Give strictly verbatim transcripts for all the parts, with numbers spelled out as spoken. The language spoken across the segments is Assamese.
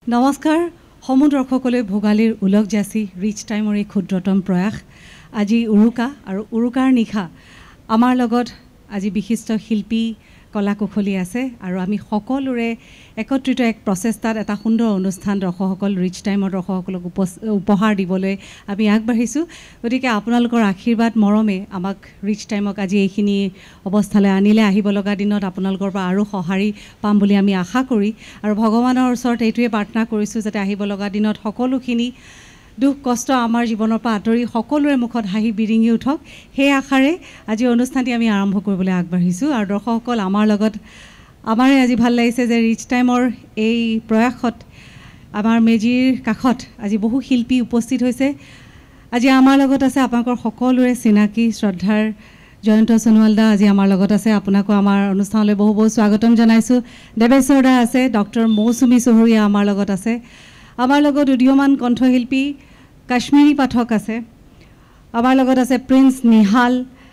নমস্কাৰ সমুদ্ৰ দৰ্শকলৈ ভোগালীৰ উলক যাচি ৰিচ টাইমৰ এই ক্ষুদ্ৰতম প্ৰয়াস আজি উৰুকা আৰু উৰুকাৰ নিশা আমাৰ লগত আজি বিশিষ্ট শিল্পী কলা কুশলী আছে আৰু আমি সকলোৰে একত্ৰিত এক প্ৰচেষ্টাত এটা সুন্দৰ অনুষ্ঠান দৰ্শকসকল ৰিচ টাইমৰ দৰ্শকসকলক উপহাৰ দিবলৈ আমি আগবাঢ়িছোঁ গতিকে আপোনালোকৰ আশীৰ্বাদ মৰমে আমাক ৰিচ টাইমক আজি এইখিনি অৱস্থালৈ আনিলে আহিব লগা দিনত আপোনালোকৰ পৰা আৰু সঁহাৰি পাম বুলি আমি আশা কৰি আৰু ভগৱানৰ ওচৰত এইটোৱে প্ৰাৰ্থনা কৰিছোঁ যাতে আহিব লগা দিনত সকলোখিনি দুখ কষ্ট আমাৰ জীৱনৰ পৰা আঁতৰি সকলোৰে মুখত হাঁহি বিৰিঙি উঠক সেই আশাৰে আজি অনুষ্ঠানটি আমি আৰম্ভ কৰিবলৈ আগবাঢ়িছোঁ আৰু দৰ্শকসকল আমাৰ লগত আমাৰে আজি ভাল লাগিছে যে ৰিচ টাইমৰ এই প্ৰয়াসত আমাৰ মেজিৰ কাষত আজি বহু শিল্পী উপস্থিত হৈছে আজি আমাৰ লগত আছে আপোনালোকৰ সকলোৰে চিনাকি শ্ৰদ্ধাৰ জয়ন্ত সোণোৱাল দা আজি আমাৰ লগত আছে আপোনাকো আমাৰ অনুষ্ঠানলৈ বহু বহু স্বাগতম জনাইছোঁ দেৱেশ্বৰ দা আছে ডক্টৰ মৌচুমী চহৰীয়া আমাৰ লগত আছে আমাৰ লগত উদীয়মান কণ্ঠশিল্পী কাশ্মীৰী পাঠক আছে আমাৰ লগত আছে প্ৰিন্স নিহাল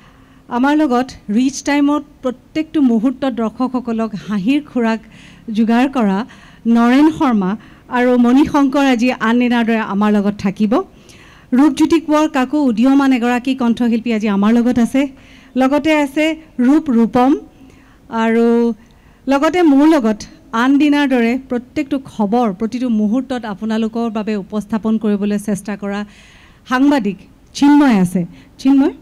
আমাৰ লগত ৰিচ টাইমত প্ৰত্যেকটো মুহূৰ্তত দৰ্শকসকলক হাঁহিৰ খোৰাক যোগাৰ কৰা নৰেন শৰ্মা আৰু মণি শংকৰ আজি আন দিনাৰ দৰে আমাৰ লগত থাকিব ৰূপজ্যোতি কোঁৱৰ কাকো উদীয়মান এগৰাকী কণ্ঠশিল্পী আজি আমাৰ লগত আছে লগতে আছে ৰূপ ৰূপম আৰু লগতে মোৰ লগত আন দিনাৰ দৰে প্ৰত্যেকটো খবৰ প্ৰতিটো মুহূৰ্তত আপোনালোকৰ বাবে উপস্থাপন কৰিবলৈ চেষ্টা কৰা সাংবাদিক চিন্ময় আছে চিন্ময়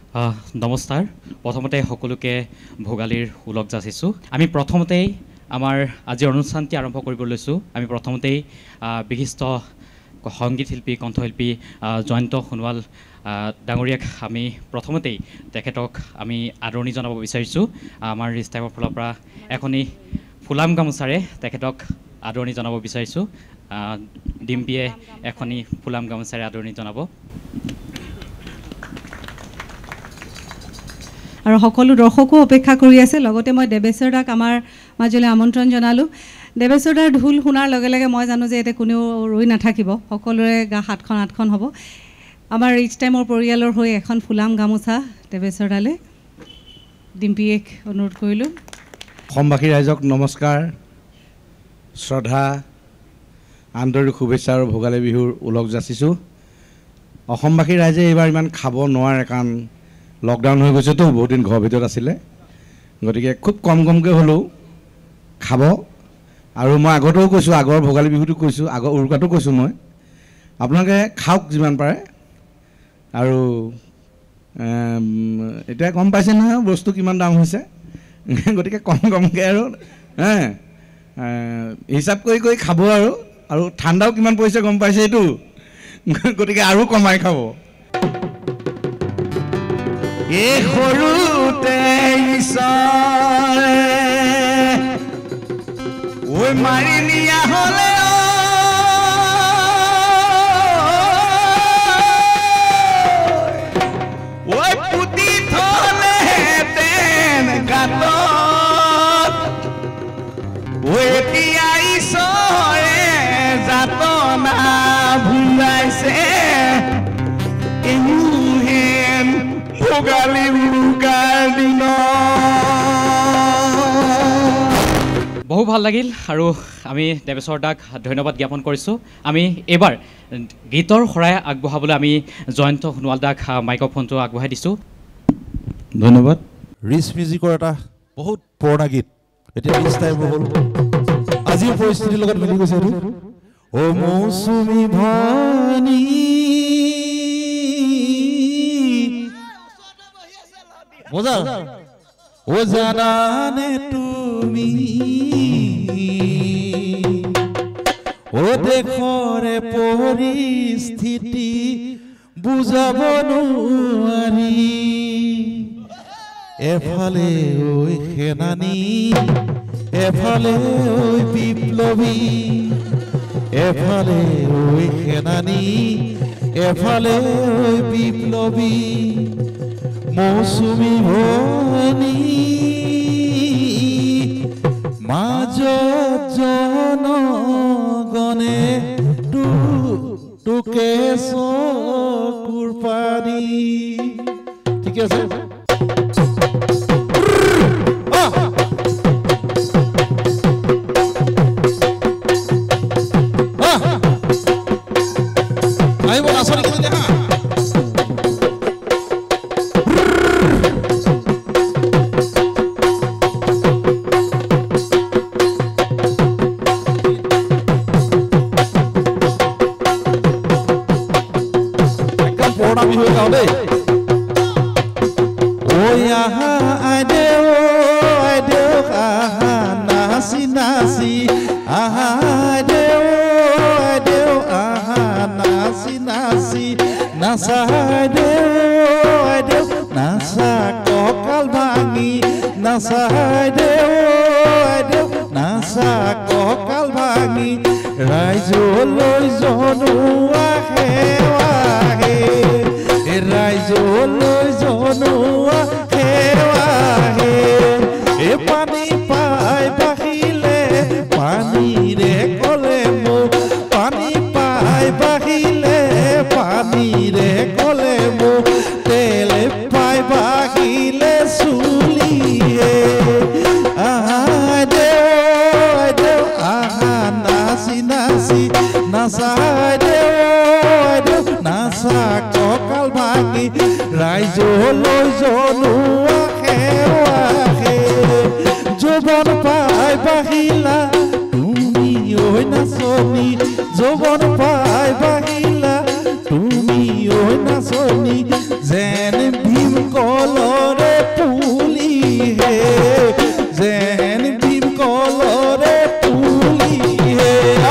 নমস্কাৰ প্ৰথমতে সকলোকে ভোগালীৰ উলক যাচিছোঁ আমি প্ৰথমতেই আমাৰ আজিৰ অনুষ্ঠানটি আৰম্ভ কৰিব লৈছোঁ আমি প্ৰথমতেই বিশিষ্ট সংগীত শিল্পী কণ্ঠশিল্পী জয়ন্ত সোণোৱাল ডাঙৰীয়াক আমি প্ৰথমতেই তেখেতক আমি আদৰণি জনাব বিচাৰিছোঁ আমাৰ ৰিচ টাইমৰ ফালৰ পৰা এখনি ফুলাম গামোচাৰে তেখেতক আদৰণি জনাব বিচাৰিছোঁ ডিম্পীয়ে এখনি ফুলাম গামোচাৰে আদৰণি জনাব আৰু সকলো দৰ্শকো অপেক্ষা কৰি আছে লগতে মই দেৱেশ্বৰ দাক আমাৰ মাজলৈ আমন্ত্ৰণ জনালোঁ দেৱেশ্বৰ দাৰ ঢোল শুনাৰ লগে লগে মই জানো যে এতিয়া কোনেও ৰৈ নাথাকিব সকলোৰে গা সাতখন আঠখন হ'ব আমাৰ ৰিচ টাইমৰ পৰিয়ালৰ হৈ এখন ফুলাম গামোচা দেৱেশ্বৰ দালে ডিম্পীক অনুৰোধ কৰিলোঁ অসমবাসী ৰাইজক নমস্কাৰ শ্ৰদ্ধা আন্তৰিক শুভেচ্ছা আৰু ভোগালী বিহুৰ উলক যাচিছোঁ অসমবাসী ৰাইজে এইবাৰ ইমান খাব নোৱাৰে কাৰণ লকডাউন হৈ গৈছেতো বহুত দিন ঘৰৰ ভিতৰত আছিলে গতিকে খুব কম কমকৈ হ'লেও খাব আৰু মই আগতেও কৈছোঁ আগৰ ভোগালী বিহুটো কৈছোঁ আগৰ উৰুকাটো কৈছোঁ মই আপোনালোকে খাওক যিমান পাৰে আৰু এতিয়া গম পাইছে নহয় বস্তু কিমান দাম হৈছে গতিকে কম কমকৈ আৰু হে হিচাপ কৰি কৰি খাব আৰু আৰু ঠাণ্ডাও কিমান পৰিছে গম পাইছে এইটো গতিকে আৰু কমাই খাব এই সৰুতে ঐ মাৰি নিয়া হ'লে ঐ পুতি থলে তেন গাতত ঐ এতিয়া ঈশ্বৰে যাতনা ভুলাইছে এনুহেন ভোগালী উৰুকাৰ দিন বহু ভাল লাগিল আৰু আমি দেৱেশ্বৰ দাক ধন্যবাদ জ্ঞাপন কৰিছোঁ আমি এইবাৰ গীতৰ শৰাই আগবঢ়াবলৈ আমি জয়ন্ত সোণোৱাল দাক মাইক্ৰফোনটো আগবঢ়াই দিছোঁ ধন্যবাদ ৰিচ মিউজিকৰ এটা বহুত পুৰণা গীত এতিয়া ৰিচ টাইম হ'ল আজিৰ পৰিস্থিতিৰ লগত মিলি গৈছে এইটো অ মৌচুমী ভনী মজা ও জানানে তুমি ও দেখৰে পৰিস্থিতি বুজাব নোৱাৰি এফালে ঐ সেনানী এফালে ঐ বিপ্লৱী এফালে ঐ সেনানী এফালে ঐ বিপ্লৱী মৌচুমী ভনী মাজত জনগণে টুকে চকুৰ পানী ঠিক আছে গাওঁ দেই ঐ আহা আইদেউ আইদেউ আহা নাচি নাচি আহা আইদেউ আইদেউ আহা নাচি নাচি নাচা আইদেউ আইদেউ নাচা কঁকাল ভাঙি নাচা আইদেউ আইদেউ নাচা কঁকাল ভাঙি ৰাইজলৈ জনোৱা সেৱাহে ৰাইজলৈ জনোৱা সেৱাহে এ পানী পাই বাঢ়িলে পানীৰে কলে মোক পানী পাই বাঢ়িলে পানীৰে কলে মোক তেল পাই বাঢ়িলে চুলিয়ে আইদেউ আইদেউ আহা নাচি নাচি নাচা আইদেউ আইদেউ নাচা কঁকাল ভাঙি ৰাইজলৈ জনোৱা সেৱাহে যৌৱন পাই বাঢ়িলা তুমি ঐ নাচনী যৌৱন পাই বাঢ়িলা তুমি ঐ নাচনী যেন ভীম কলৰে পুলি হে যেন ভীম কলৰে পুলি হে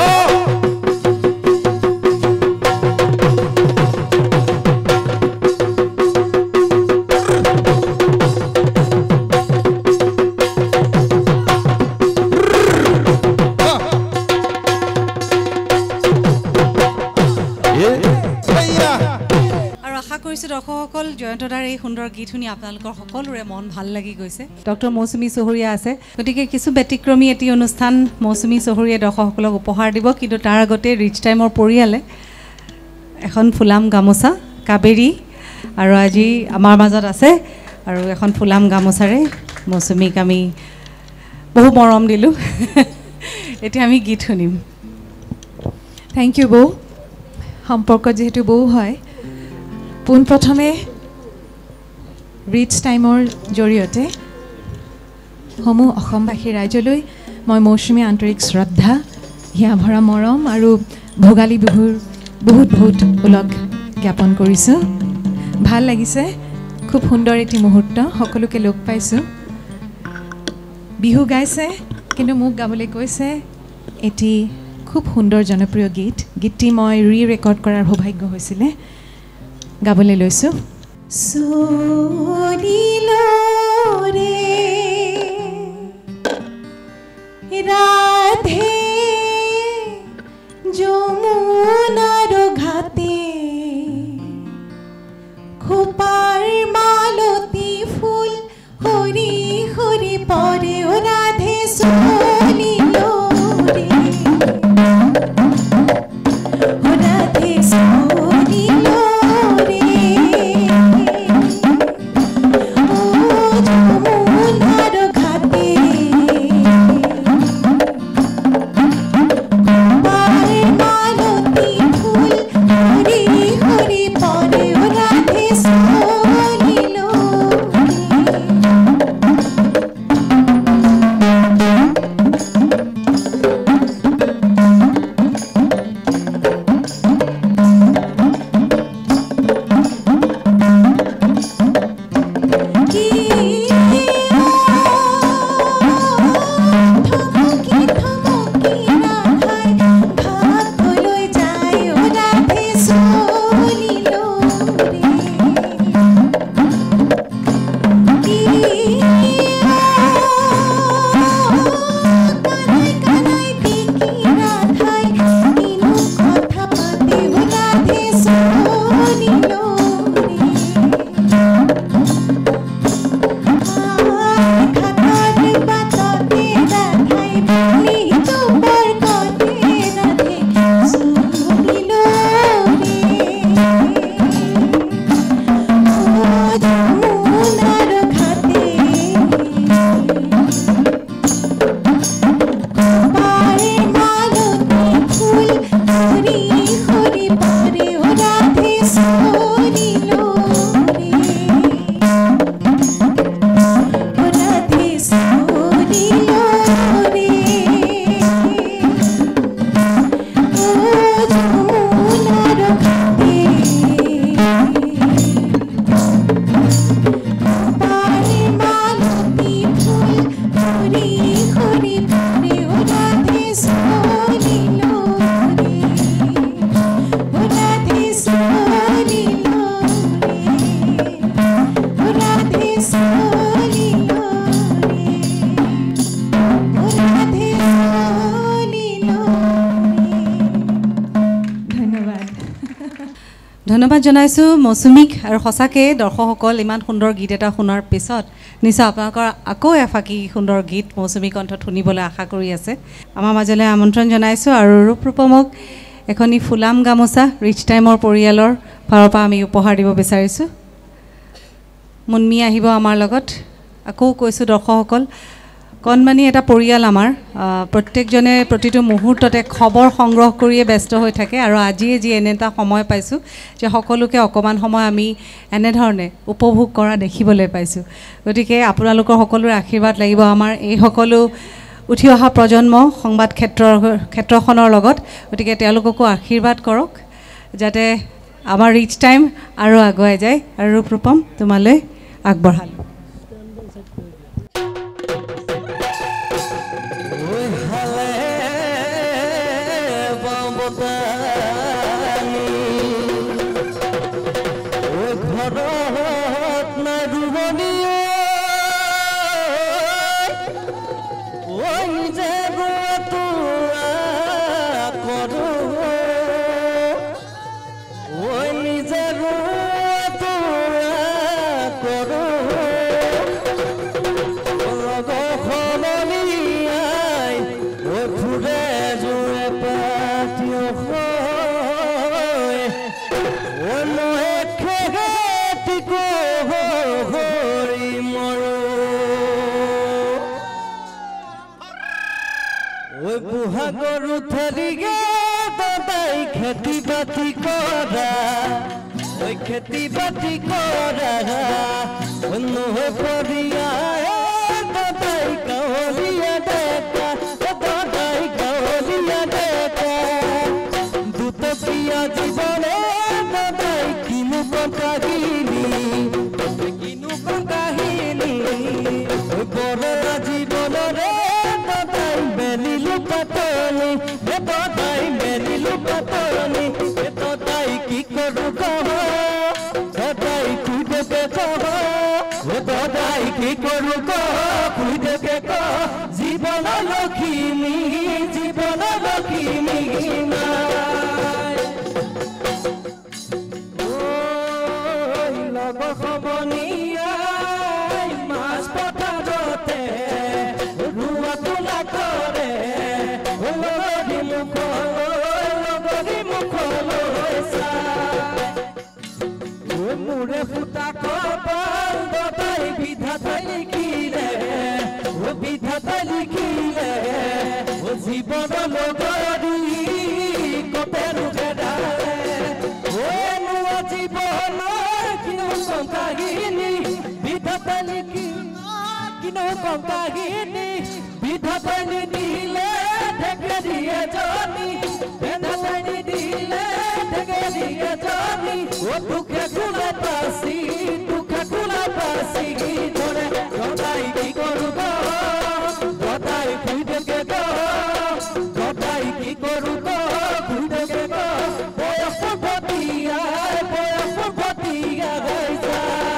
আৰু আশা কৰিছোঁ দৰ্শকসকল জয়ন্তদাৰ এই সুন্দৰ গীত শুনি আপোনালোকৰ সকলোৰে মন ভাল লাগি গৈছে ডক্টৰ মৌচুমী চহৰীয়া আছে গতিকে কিছু ব্যতিক্ৰমী এটি অনুষ্ঠান মৌচুমী চহৰীয়াই দৰ্শকসকলক উপহাৰ দিব কিন্তু তাৰ আগতে ৰিচ টাইমৰ পৰিয়ালে এখন ফুলাম গামোচা কাবেৰী আৰু আজি আমাৰ মাজত আছে আৰু এখন ফুলাম গামোচাৰে মৌচুমীক আমি বহু মৰম দিলোঁ এতিয়া আমি গীত শুনিম থ্যাংক ইউ বৌ সম্পৰ্ক যেহেতু বৌ হয় পোনপ্ৰথমে ৰিচ টাইমৰ জৰিয়তে সমূহ অসমবাসী ৰাইজলৈ মই মৌচুমী আন্তৰিক শ্ৰদ্ধা হিয়া ভৰা মৰম আৰু ভোগালী বিহুৰ বহুত বহুত ওলগ জ্ঞাপন কৰিছোঁ ভাল লাগিছে খুব সুন্দৰ এটি মুহূৰ্ত সকলোকে লগ পাইছোঁ বিহু গাইছে কিন্তু মোক গাবলৈ কৈছে এটি খুব সুন্দৰ জনপ্ৰিয় গীত গীতটি মই ৰি ৰেকৰ্ড কৰাৰ সৌভাগ্য হৈছিলে গাবলৈ লৈছোঁ সোনিলৰে ৰাধে যমুনাৰ ঘাটে খোপাৰ মালতী ফুল সৰি সৰি পৰে ও ৰাধে সোনিলৰে ও ৰাধে সোনিলৰে ও যমুনাৰ ঘাটে ধন্যবাদ জনাইছোঁ মৌচুমীক আৰু সঁচাকৈ দৰ্শকসকল ইমান সুন্দৰ গীত এটা শুনাৰ পিছত নিশ্চয় আপোনালোকৰ আকৌ এফাকি সুন্দৰ গীত মৌচুমী কণ্ঠত শুনিবলৈ আশা কৰি আছে আমাৰ মাজলৈ আমন্ত্ৰণ জনাইছোঁ আৰু ৰূপ ৰূপমক এখনি ফুলাম গামোচা ৰিচ টাইমৰ পৰিয়ালৰ ফালৰ পৰা আমি উপহাৰ দিব বিচাৰিছোঁ মুনমি আহিব আমাৰ লগত আকৌ কৈছোঁ দৰ্শকসকল কণমানি এটা পৰিয়াল আমাৰ প্ৰত্যেকজনে প্ৰতিটো মুহূৰ্ততে খবৰ সংগ্ৰহ কৰিয়ে ব্যস্ত হৈ থাকে আৰু আজিয়ে যি এনে এটা সময় পাইছোঁ যে সকলোকে অকণমান সময় আমি এনেধৰণে উপভোগ কৰা দেখিবলৈ পাইছোঁ গতিকে আপোনালোকৰ সকলোৰে আশীৰ্বাদ লাগিব আমাৰ এই সকলো উঠি অহা প্ৰজন্ম সংবাদ ক্ষেত্ৰৰ ক্ষেত্ৰখনৰ লগত গতিকে তেওঁলোককো আশীৰ্বাদ কৰক যাতে আমাৰ ৰিচ টাইম আৰু আগুৱাই যায় আৰু ৰূপ ৰূপম তোমালৈ আগবঢ়ালোঁ গরু থালিগে দাদাই খেতি বাতি করা ওই খেতি বাতি করা অন্য পড়িয়া দাদাই কাউলিয়া দেখা দাদাই কাউলিয়া দেখা দুত পিয়া জীবনে দাদাই কিনু কাহিনী কিনু কাহিনী বড় জীবনরে দাদাই বেলিলু পাতনি দাদাই বেলিলু পাতনি দাদাই কি করু কহ দাদাই তুই দেবে কহ দাদাই কি করু কহ তুই দেবে কহ জীবন লক্ষ্মী জীবন লক্ষ্মী ওই লগ খবনিয়া মাছ পথারতে রুয়া তোলা করে লগরি মুখল লগরি মুখল মোরে ফুটা কপাল দাদাই বিধাতাই লিখিলে ও বিধাতাই লিখিলে ও জীবন লগরি কপে রুখেদালে ও নুয়া জীবন কিনো কাহিনী বিধাতাই লিখি কিনো কাহিনী বিধাতাই দিলে ঢেকে দিয়ে জানি বিধাতাই দিলে ঢেকে দিয়ে জানি ও দুঃখে কুলা পাসি দুঃখে কুলা পাসি ধরে দাদাই কি করু গো দাদাই তুই দেখে গো দাদাই কি করু গো তুই দেখে গো বয়স ভটিয়া বয়স ভটিয়া হইছা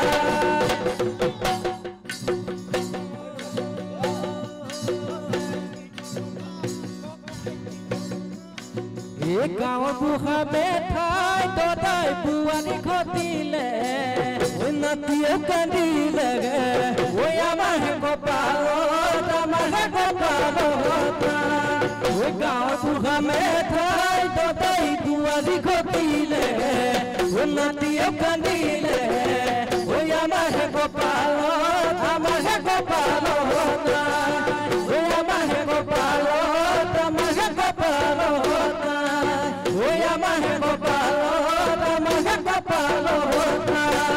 গাঁৱৰ বুঢ়াবে ঠাই দাদাই বুৱানী ঘটিলে নাতিয়ে কান্দিলে ঐ আমাৰ কপালত আমাৰ কপালত ঐ গাঁৱৰ বুঢ়াবে ঠাই দাদাই বুৱানী ঘটিলে নাতিয়ে কান্দিলে ঐ আমাৰ কপালত আমাৰ কপালত ঐ আমাৰ কপালত আমাৰ কপালত ওই আমার কপালত আমার কপালত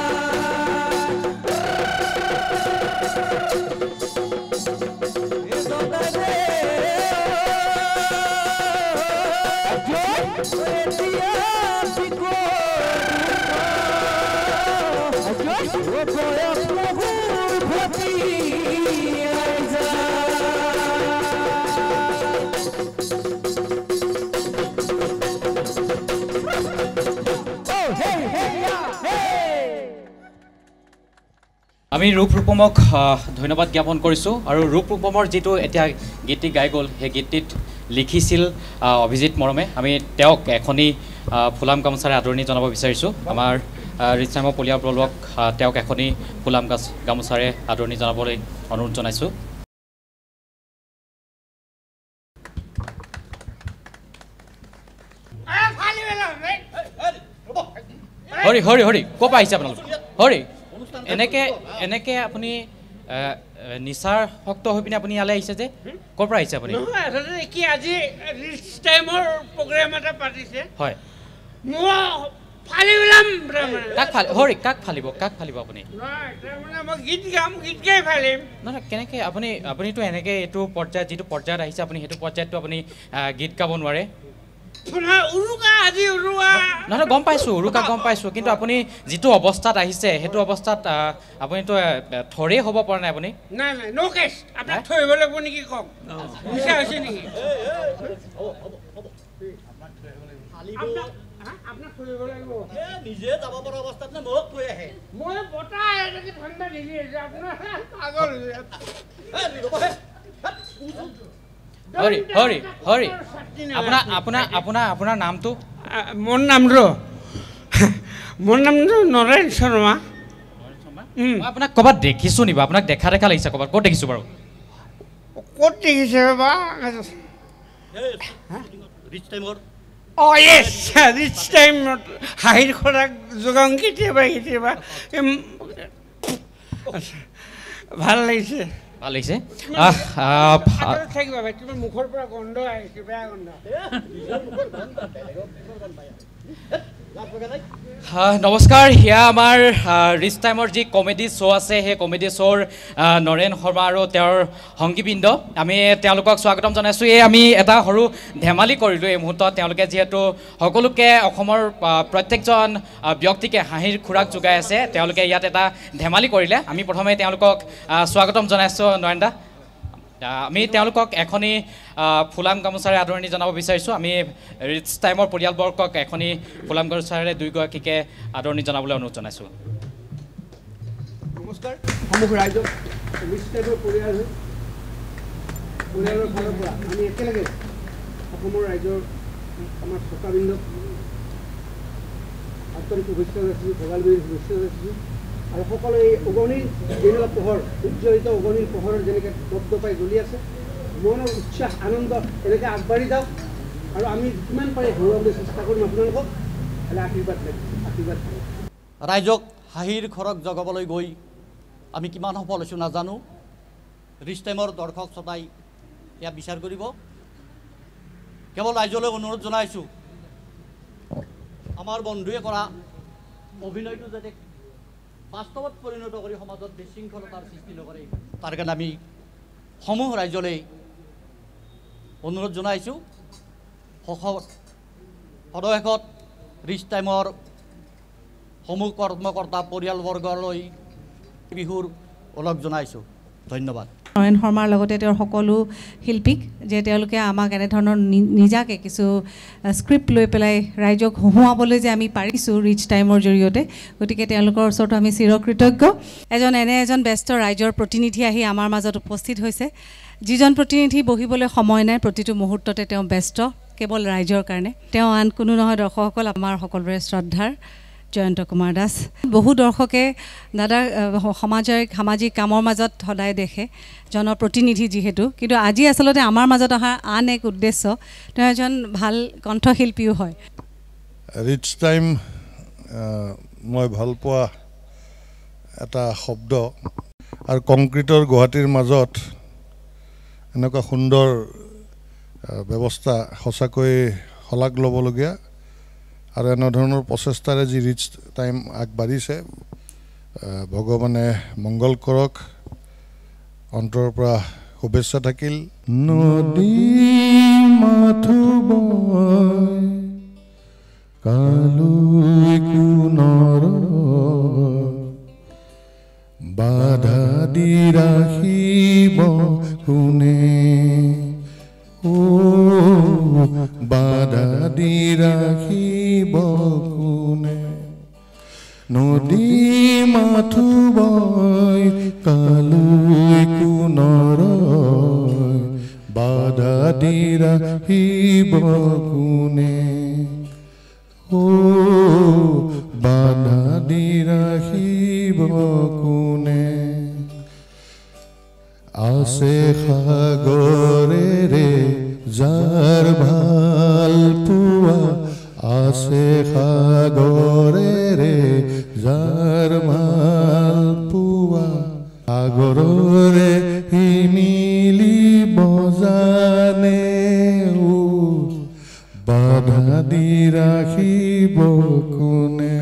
আমি ৰূপ ৰূপমক ধন্যবাদ জ্ঞাপন কৰিছোঁ আৰু ৰূপ ৰূপমৰ যিটো এতিয়া গীতটি গাই গ'ল সেই গীতটিত লিখিছিল অভিজিত মৰমে আমি তেওঁক এখনি ফুলাম গামোচাৰে আদৰণি জনাব বিচাৰিছোঁ আমাৰ ৰিচ টাইমৰ পৰিয়ালবৰ্গক তেওঁক এখনি ফুলাম গাছ গামোচাৰে আদৰণি জনাবলৈ অনুৰোধ জনাইছোঁ হৰি হৰি হৰি ক'ৰ পৰা আহিছে আপোনালোক হৰি এনেকৈ এনেকৈ আপুনি নিচাৰ শক্ত হৈ পিনে আপুনি ইয়ালৈ আহিছে যে ক'ৰ পৰা আহিছে আপুনি কি আজি ৰিচ টাইমৰ প্ৰগ্ৰেম এটা পাতিছে হয় কাক ফালি হৰি কাক ফালিব কাক ফালিব আপুনি মই গীত গাম গীত গাই ফালিম নহয় কেনেকৈ আপুনি আপুনিতো এনেকৈ এইটো পৰ্যায়ত যিটো পৰ্যায়ত আহিছে আপুনি সেইটো পৰ্যায়ততো আপুনি গীত গাব নোৱাৰে নহয় গম পাইছোঁ উৰুকা গম পাইছোঁ কিন্তু আপুনি যিটো অৱস্থাত আহিছে সেইটো অৱস্থাত আপুনিতো থৰেই হ'ব পৰা নাই আপুনি নাই নাই ন' কেছ আপোনাক থৰিব লাগিব নেকি কওক মিছা হৈছে নেকি আপোনাক থৰিব লাগিব নিজে যাব পৰা অৱস্থাত নে মোক থৈ আহে মই বতাহ এনেকৈ ঠাণ্ডা দিলি আপোনাৰ পাগল হৰি হৰি হৰি আপোনাৰ আপোনাৰ আপোনাৰ আপোনাৰ নামটো মোৰ নাম ৰ মোৰ নামটো নৰেন শৰ্মা মই আপোনাক ক'ৰবাত দেখিছোঁ নিবা আপোনাক দেখা দেখা লাগিছে ক'ৰবাত ক'ত দেখিছোঁ বাৰু ক'ত দেখিছে বা ৰিচ টাইমৰ অঁ য়েছ ৰিচ টাইমত হাঁহিৰ খোৰাক যোগাওঁ কেতিয়াবা কেতিয়াবা ভাল লাগিছে ভাল লাগিছে থাকিবা ভাই তোমাৰ মুখৰ পৰা গন্ধ আহিছে বেয়া গন্ধ নমস্কাৰ সেয়া আমাৰ ৰিচ টাইমৰ যি কমেডি শ্ব' আছে সেই কমেডি শ্ব'ৰ নৰেন শৰ্মা আৰু তেওঁৰ সংগীবৃন্দ আমি তেওঁলোকক স্বাগতম জনাইছোঁ এই আমি এটা সৰু ধেমালি কৰিলোঁ এই মুহূৰ্তত তেওঁলোকে যিহেতু সকলোকে অসমৰ প্ৰত্যেকজন ব্যক্তিকে হাঁহিৰ খোৰাক যোগাই আছে তেওঁলোকে ইয়াত এটা ধেমালি কৰিলে আমি প্ৰথমে তেওঁলোকক স্বাগতম জনাইছোঁ নৰেন দা আমি তেওঁলোকক এখনি ফুলাম গামোচাৰে আদৰণি জনাব বিচাৰিছোঁ আমি ৰিচ টাইমৰ পৰিয়ালবৰ্গক এখনি ফুলাম গামোচাৰে দুয়োগৰাকীকে আদৰণি জনাবলৈ অনুৰোধ জনাইছোঁ নমস্কাৰ সমূহ ৰাইজক ৰিচ টাইমৰ পৰিয়াল পৰিয়ালৰ ফালৰ পৰা আমি একেলগে অসমৰ ৰাইজৰ আমাৰ চকাবৃন্দক আন্তৰিক শুভেচ্ছা যাচিছোঁ ভোগালী বিহুৰ শুভেচ্ছা যাচিছোঁ আৰু সকলো এই উগনিৰ যেনেকুৱা পোহৰ উজ্জ্বলিত উগনিৰ পোহৰৰ যেনেকৈ দপদপাই জ্বলি আছে মনৰ উৎসাহ আনন্দ এনেকৈ আগবাঢ়ি যাওক আৰু আমি যিমান পাৰি হৰুৱাবলৈ চেষ্টা কৰিম আপোনালোকক এটা আশীৰ্বাদ আশীৰ্বাদ ৰাইজক হাঁহিৰ খৰক জগাবলৈ গৈ আমি কিমান সফল হৈছোঁ নাজানো ৰিচ টাইমৰ দৰ্শক শ্ৰোতাই এয়া বিচাৰ কৰিব কেৱল ৰাইজলৈ অনুৰোধ জনাইছোঁ আমাৰ বন্ধুৱে কৰা অভিনয়টো যাতে বাস্তৱত পৰিণত কৰি সমাজত বিশৃংখলতাৰ সৃষ্টি নকৰে তাৰ কাৰণে আমি সমূহ ৰাইজলৈ অনুৰোধ জনাইছোঁ সদশেষত ৰিচ টাইমৰ সমূহ কৰ্মকৰ্তা পৰিয়ালবৰ্গলৈ বিহুৰ ওলগ জনাইছোঁ ধন্যবাদ নৰেন শৰ্মাৰ লগতে তেওঁৰ সকলো শিল্পীক যে তেওঁলোকে আমাক এনেধৰণৰ নিজাকে কিছু স্ক্ৰিপ্ট লৈ পেলাই ৰাইজক হহুৱাবলৈ যে আমি পাৰিছোঁ ৰিচ টাইমৰ জৰিয়তে গতিকে তেওঁলোকৰ ওচৰতো আমি চিৰকৃতজ্ঞ এজন এনে এজন ব্যস্ত ৰাইজৰ প্ৰতিনিধি আহি আমাৰ মাজত উপস্থিত হৈছে যিজন প্ৰতিনিধি বহিবলৈ সময় নাই প্ৰতিটো মুহূৰ্ততে তেওঁ ব্যস্ত কেৱল ৰাইজৰ কাৰণে তেওঁ আন কোনো নহয় দৰ্শকসকল আমাৰ সকলোৰে শ্ৰদ্ধাৰ জয়ন্ত কুমাৰ দাস বহু দৰ্শকে দাদা সমাজৰ সামাজিক কামৰ মাজত সদায় দেখে জনপ্ৰতিনিধি যিহেতু কিন্তু আজি আচলতে আমাৰ মাজত অহা আন এক উদ্দেশ্য তেওঁ এজন ভাল কণ্ঠশিল্পীও হয় ৰিচ টাইম মই ভাল পোৱা এটা শব্দ আৰু কংক্ৰিটৰ গুৱাহাটীৰ মাজত এনেকুৱা সুন্দৰ ব্যৱস্থা সঁচাকৈ শলাগ ল'বলগীয়া আৰু এনেধৰণৰ প্ৰচেষ্টাৰে যি ৰিচ টাইম আগবাঢ়িছে ভগৱানে মংগল কৰক অন্তৰৰ পৰা শুভেচ্ছা থাকিল নদী মাথো বয় কালু কুনৰ বাধা দি ৰাখিব কোনে ও বাধা দি ৰাখিব কোনে নদী মাথো বয় কালু কুনৰ বাধা দি ৰাখিব কোনে ও বাধা দি ৰাখিব কোনে আছে সাগৰেৰে যাৰ ভাল পোৱা আছে সাগৰেৰে যাৰ ভাল পোৱা সাগৰৰে মিলিব জানে বাধা দি ৰাখিব কোনে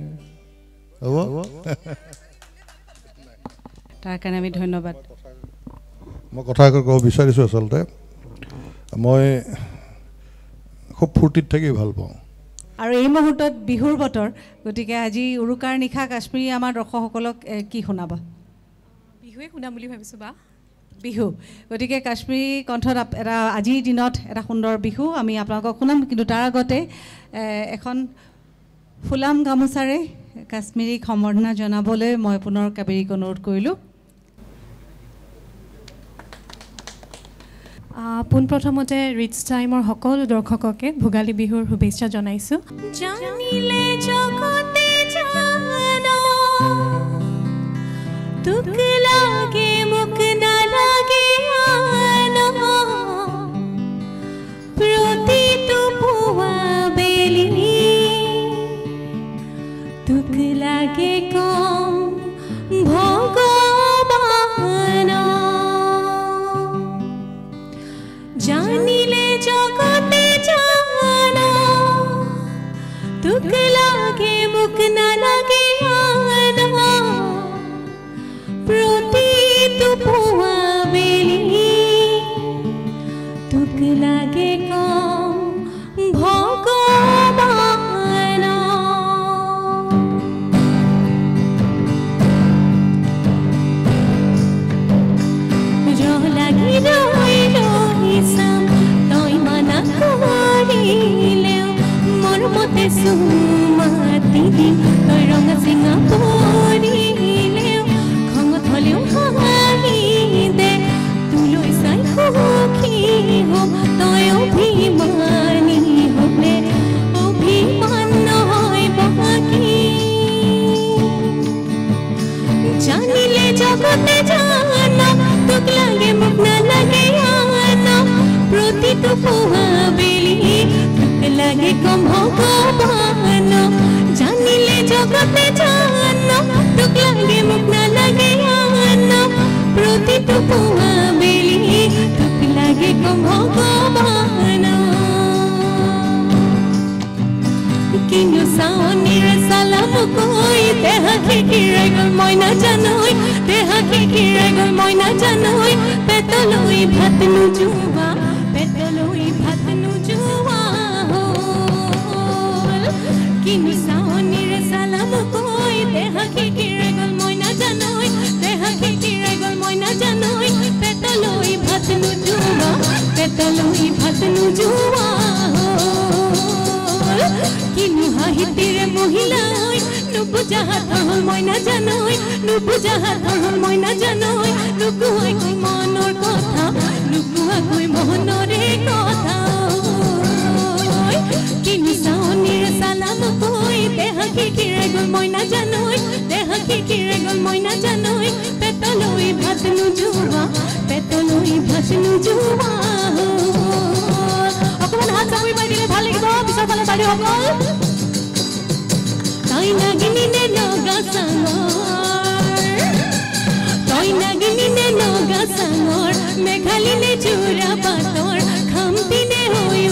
তাৰ কাৰণে আমি ধন্যবাদ মই কথা ক'ব বিচাৰিছোঁ আচলতে মই খুব ফূৰ্তিত থাকি ভাল পাওঁ আৰু এই মুহূৰ্তত বিহুৰ বতৰ গতিকে আজি উৰুকাৰ নিশা কাশ্মীৰী আমাৰ দৰ্শকসকলক কি শুনাব বিহুৱে শুনাম বুলি ভাবিছোঁ বা বিহু গতিকে কাশ্মীৰী কণ্ঠত এটা আজিৰ দিনত এটা সুন্দৰ বিহু আমি আপোনালোকক শুনাম কিন্তু তাৰ আগতে এখন ফুলাম গামোচাৰে কাশ্মীৰীক সম্বৰ্ধনা জনাবলৈ মই পুনৰ কাবেৰীক অনুৰোধ কৰিলোঁ পোনপ্ৰথমতে ৰিচ টাইমৰ সকলো দৰ্শককে ভোগালী বিহুৰ শুভেচ্ছা জনাইছোঁ জানিলে জগতে জানো তুক লাগে মুখ নালাগে আনো প্ৰতিটো পুৱা বেলি তুক লাগে কম ভগৱান জানিলে জগতে জানো তুক লাগে মুখ নালাগে আনো প্ৰতিটো পুৱা বেলি তুক লাগে কম ভগৱান ৰহ লাগি ৰৈ ৰৈ চাম তই মানা কৰিলেও মোৰ মতে চুমাতি দিম তই ৰঙা চিঙা পৰিলেও খঙত হ'লেও হাঁহি দে তোলৈ চাই সুখী হ'ম তই অভিমানী হ'লে অভিমান নহয় বাকী জানিলে জগতে জানো তোক লাগে মোক নালাগে আনো প্ৰতিটো পুৱা বেলি তোক লাগে কম ভগৱান জানিলে জগতে জানো তোক লাগে মোক নালাগে আনো প্ৰতিটো পুৱা বেলি তোক লাগে কম ভগৱান কিনো চাৱনীৰে চালাম কৈ দেহা খিকিৰাই গ'ল মই নাজানোই দেহা খিকিৰাই গ'ল মই নাজানোই পেটলৈ ভাত নোযোৱা পেটলৈ ভাত নোযোৱা হ'ল কিনো চাৱনীৰে চালাম কৈ দেহা খিকিৰাই গ'ল মই নাজানোই দেহা খিকিৰাই গ'ল মই নাজানোই পেটলৈ ভাত নোযোৱা পেটলৈ ভাত নোযোৱা কিনো হাঁহিতিৰে মহিলাই নুবুজা হাতৰ হ'ল মই নাজানোই নুবুজা হাতৰ হ'ল মই নাজানোই লুকুৱাকৈ মনৰ কথা লুকুৱাকৈ মনৰে কথা কিনো চাৱনীৰে চালাম কৈ দেহা খিকিৰাই গ'ল মই নাজানোই দেহা খিকিৰাই গ'ল মই নাজানোই পেটলৈ ভাত নোযোৱা পেটলৈ ভাত নোযোৱা অকণমান হাত চাপৰি পাই দিলে ভাল লাগিব পিছৰ ফালে বাইদেউসকল তই নাগিনী নে নগা চাঙৰ তই নাগিনী নে নগা চাঙৰ মেঘালী নে জোৰা পাতৰ খাম্পি নে হৈ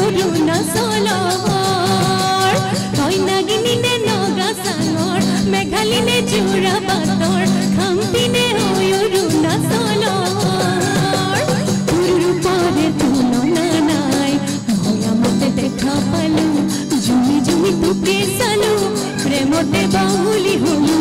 অৰুণাচলৰ তই নাগিনী নে নগা চাঙৰ মেঘালী নে জোৰা পাতৰ খাম্পি নে হৈ অৰুণাচলৰ তোৰ ৰূপৰে তুলনা নাই ভয়ামতে দেখা পালো জুমি জুমি তোকে চালো প্ৰেমতে বাহুলি হলো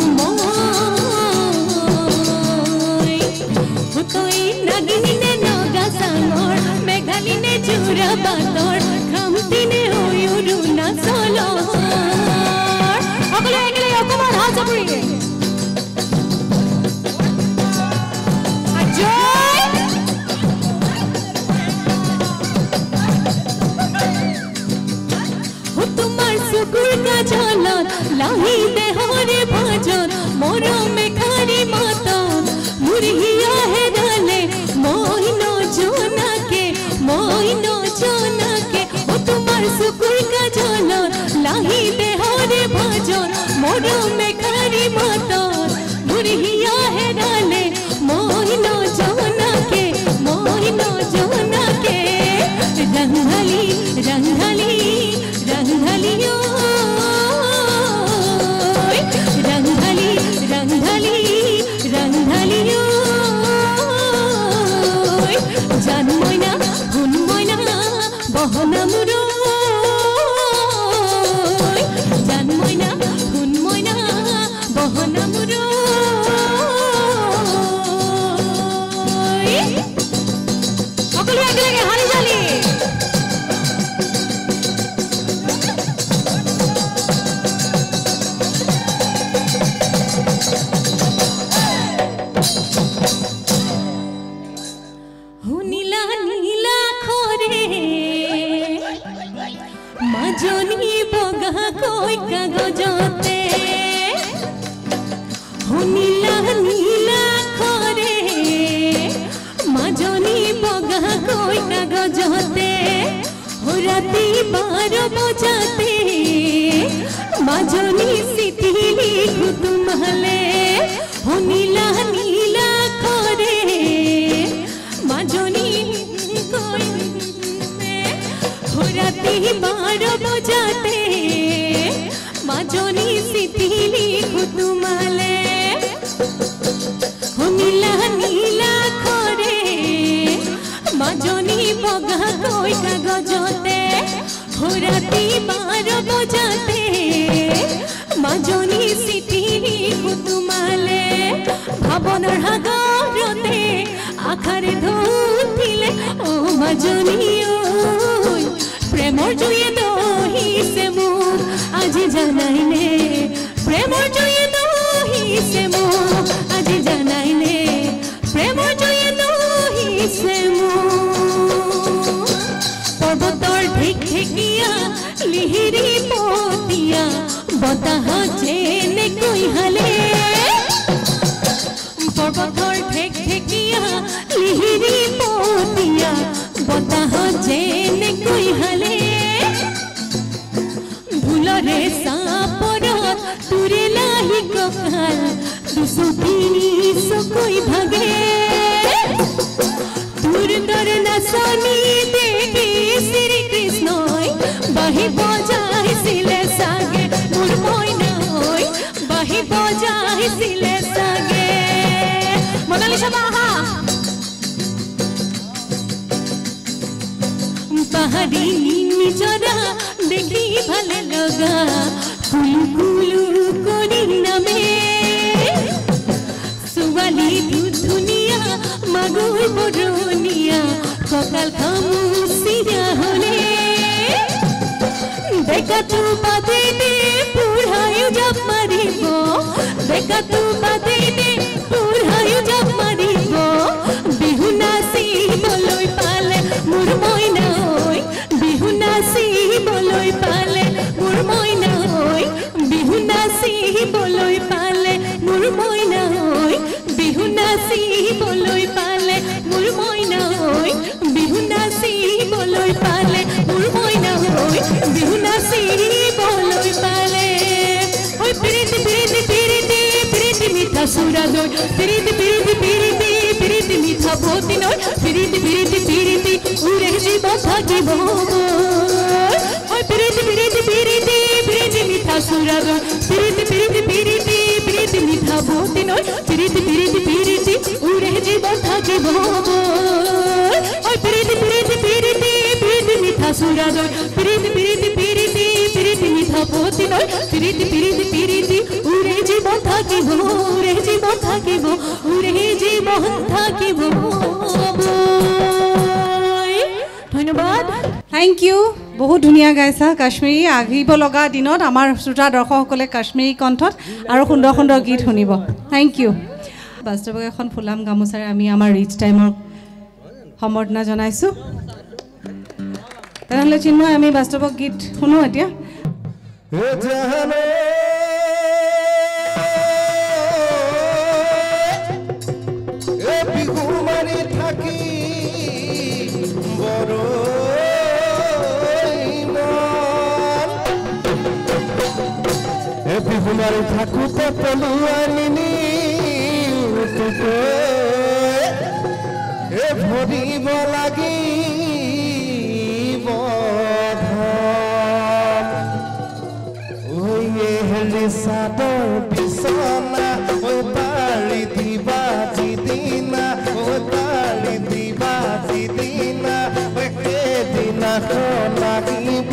মই তই নাগিনী নে নগা চাঙৰ মেঘালী নে জোৰা বাটৰ খাম্পি নে হৈ অৰুণাচলৰ সকলোৱে একেলগে অকণমান হাত চাপৰি তোমাৰ চকুৰ কাজলত লাহি দেহৰে ভাজত মৰমে খাৰি মাতত মোৰ হিয়া হেৰালে মই নজনাকে মই নজনাকে ও তোমাৰ চকুৰ কাজলত লাহি দেহৰে ভাজত মৰমে খাৰি মাতত মোৰ হিয়া হেৰালে মই নজনাকে মই নজনাকে रंगली रंगली रंगली ओ रंगली रंगली रंगली ओ जान मयना गुन मयना बहना मुरो जान मयना गुन मयना बहना मुरो সকলো একেলগে হাৰি জালি নীলা নীলা খৰে মাজনী বগা কৈ কাগজতে নীলা নীলা খৰে মাজনী বগা কৈ কাগজতে রাতি বারো বজাতে মাজনী চিঠি লিখো তোমালে নীলা নীলা খৰে মাজনী কৈ রাতি বারো বজাতে মাজনী চিঠি লিখো তোমালে নীলা নীলা খৰে মাজনী বগা কৈ কাগজতে রাতি বারো বজাতে মাজনী চিঠি লিখো তোমালে ভাবনাৰ সাগৰতে আখাৰে ধুতিলে ও মাজনী ঐ প্ৰেমৰ জুয়ে দহিছে মোক আজি জানাইনে প্ৰেমৰ জুয়ে দহিছে মোক আজি জানাইনে প্ৰেমৰ জুয়ে দহিছে মোক পৰ্বতৰ ঢেক ঢেকিয়া লিহিৰি পতিয়া বতাহ যেনেকৈ হালে পৰ্বতৰ ঢেক ঢেকিয়া লিহিৰি পতিয়া বতাহ যেনেকৈ হালে ভুলৰে চাপৰত তোৰে লাহি কঁকাল দুচুটি চকৈ ভাগে তোৰ দৰে নাচনি দেখি শ্ৰীকৃষ্ণই বাঁহী বজাইছিলে চাগে মোৰ মইনাই বাঁহী বজাইছিলে চাগে মনালিছা বাহা পাহাড়ি নিজৰা দেখি ভালে লগা কুলু কুলু কৰি নামে ছোৱালী ধুনীয়া মাগুৰ বৰণীয়া কঁকাল খামুচিয়া হলে বেকাটো বাদে দে বুঢ়ায়ো জাপ মাৰিব বেকাটো বাদে দে বুঢ়ায়ো জাপ মাৰিব বিহু নাচিবলৈ পালে মোৰ মইনা ঐ বিহু নাচিবলৈ পালে মোৰ মইনা ঐ বিহু নাচিবলৈ পালে মোৰ মইনা ঐ বিহু নাচিবলৈ পালে মোৰ মইনা ঐ বিহু নাচিবলৈ পালে মোৰ মইনা ঐ বিহু নাচিবলৈ পালে ঐ পিৰিতি পিৰিতি পিৰিতি পিৰিতি মিঠা চুৰা দৈ পিৰিতি পিৰিতি পিৰিতি পিৰিতি মিঠা বতি নৈ পিৰিতি পিৰিতি পিৰিতি উৰে জীৱ থাকিব ঐ পিৰিতি পিৰিতি পিৰিতি পিৰিতি মিঠা চুৰা দৈ পিৰিতি পিৰিতি পিৰিতি পিৰিতি মিঠা বতি নৈ পিৰিতি পিৰিতি পিৰিতি উৰে জীৱ থাকিব ঐ পিৰিতি পিৰিতি পিৰিতি পিৰিতি মিঠা চুৰা দৈ পিৰিতি পিৰিতি পিৰিতি পিৰিতি মিঠা বতি নৈ পিৰিতি পিৰিতি পিৰিতি উৰে জীৱ থাকিব উৰে জীৱ থাকিব উৰে জীৱ থাকিব ধন্যবাদ থেংক ইউ বহুত ধুনীয়া গাইছা কাশ্মীৰী আহিব লগা দিনত আমাৰ শ্ৰোতা দৰ্শকসকলে কাশ্মীৰী কণ্ঠত আৰু সুন্দৰ সুন্দৰ গীত শুনিব থেংক ইউ বাস্তৱক এখন ফুলাম গামোচাৰে আমি আমাৰ ৰিচ টাইমৰ সম্বৰ্ধনা জনাইছোঁ তেনেহ'লে চিন্ময় আমি বাস্তৱক গীত শুনো এতিয়া এ জানো এ বিহু মাৰি থাকি বড় এ বিহু মাৰি থাকোঁতে পলুৱা নিনি এ ভৰিব লাগিব ধন হেৰি চাদৰ বিচনা ঐ পাৰি দিবা যিদিনা ঐ পাৰি দিবা যিদিনা ঐ সেইদিনাখন লাগিব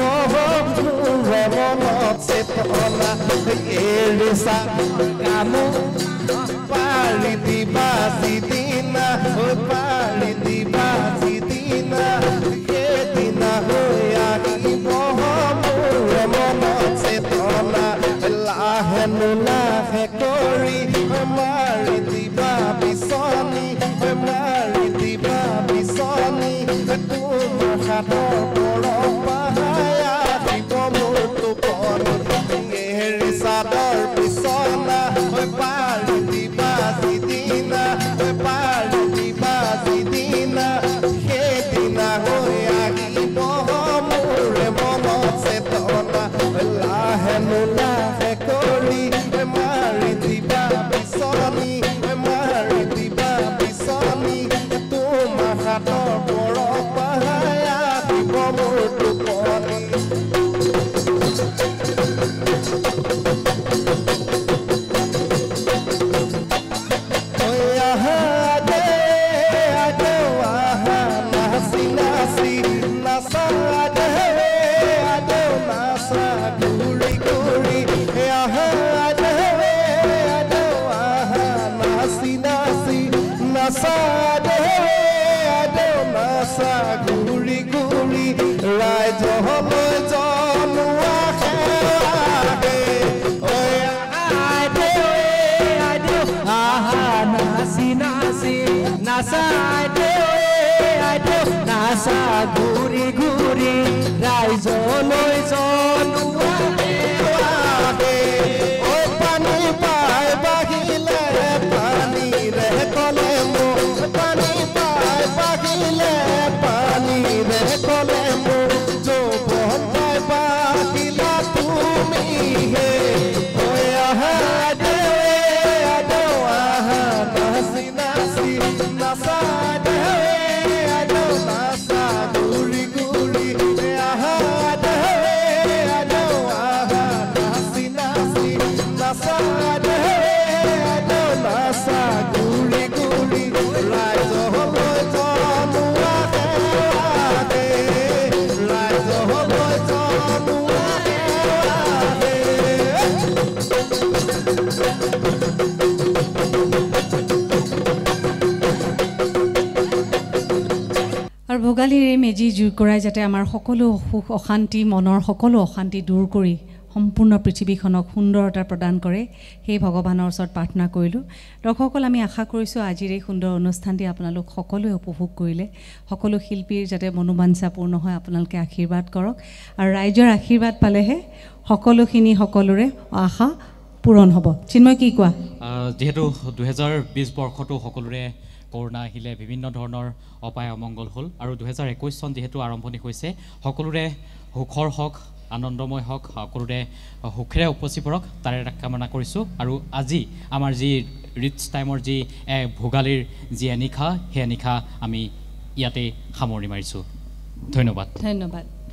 মনত চেতনা এৰি চাদৰ কামো পাৰি দিবা যিদিনা ঐ পাৰি দিবা যিদিনা সেইদিনা হৈ আহিব মোৰ মনত চেতনা লাহে নোলাহে কৰি মাৰি দিবা বিচনী মাৰি দিবা বিচনী তোমাৰ হাতৰ পৰপায়া দিব মোৰ টোপনি এৰি চাদৰ বিচনা পাৰি দিবা যিদিনা পাৰি দিবা যিদিনা সেইদিনা হৈ আহিব মোৰ মনত চেতনা লাহে নোলাহে কৰি মাৰি দিবা বিচনী মাৰি দিবা বিচনী তোমাৰ হাতৰ পৰপায়া দিব মোৰ টোপনি গুৰি গুৰি ৰাইজলৈ জনোৱা আহা নাচি নাচি নাচা নাচা ঘূৰি ঘূৰি ৰাইজলৈ জনোৱা পানী পাই বাঢ়িলে পানীৰে কলে মোক পানী পাই বাঢ়িলে পানীৰে কলে মোক যৌৱন পাই বাঢ়িলা তুমি হে আহা আহা নাচি নাচি নাচা নাচা ঘূৰি ঘূৰি আহা আহা নাচি নাচি নাচা নাচা ঘূৰি ঘূৰি ৰাইজলৈ জনোৱা ৰাইজলৈ জনোৱা আৰু ভোগালীৰ এই মেজি জুই কৰাই যাতে আমাৰ সকলো সুখ অশান্তি মনৰ সকলো অশান্তি দূৰ কৰি সম্পূৰ্ণ পৃথিৱীখনক সুন্দৰতা প্ৰদান কৰে সেই ভগৱানৰ ওচৰত প্ৰাৰ্থনা কৰিলোঁ দৰ্শকসকল আমি আশা কৰিছোঁ আজিৰ এই সুন্দৰ অনুষ্ঠানটি আপোনালোক সকলোৱে উপভোগ কৰিলে সকলো শিল্পীৰ যাতে মনোবাঞ্ছা পূৰ্ণ হয় আপোনালোকে আশীৰ্বাদ কৰক আৰু ৰাইজৰ আশীৰ্বাদ পালেহে সকলোখিনি সকলোৰে আশা পূৰণ হ'ব চিন্ময় কি কোৱা যিহেতু দুহেজাৰ বিছ বৰ্ষটো সকলোৰে কৰোণা আহিলে বিভিন্ন ধৰণৰ অপায় অমংগল হ'ল আৰু দুহেজাৰ একৈছ চন যিহেতু আৰম্ভণি হৈছে সকলোৰে সুখৰ হওক আনন্দময় হওক সকলোৰে সুখেৰে উপচি পৰক তাৰে কামনা কৰিছোঁ আৰু আজি আমাৰ যি ৰিটছ টাইমৰ যি ভোগালীৰ যি এনিশা সেই এনিশা আমি ইয়াতে সামৰণি মাৰিছোঁ ধন্যবাদ ধন্যবাদ